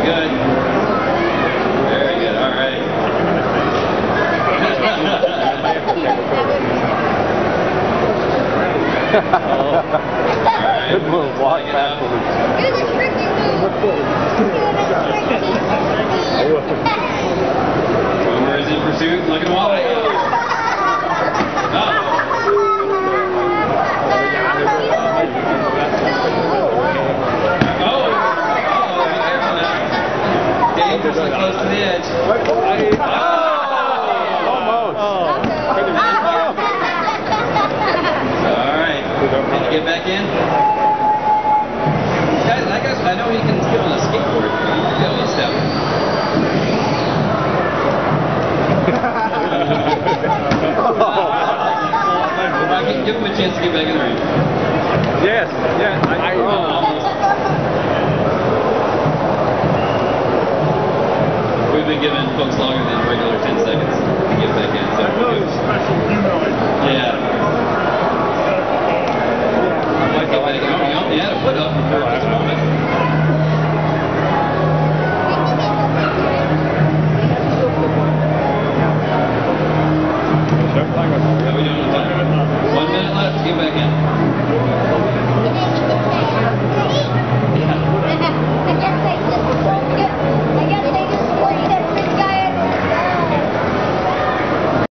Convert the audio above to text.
good. Very good. All right. Good move. Walk backwards. Do the tricky move. Boomer is in pursuit, looking wide. Dangerously close to the edge. Almost. Alright. Can you get back in? Guys, I know he can get on a skateboard. Get on a step. Give him a chance to get back in the ring. Yes. Yeah. We've been giving folks longer than regular 10 seconds to get back in. So Special, you know it. yeah.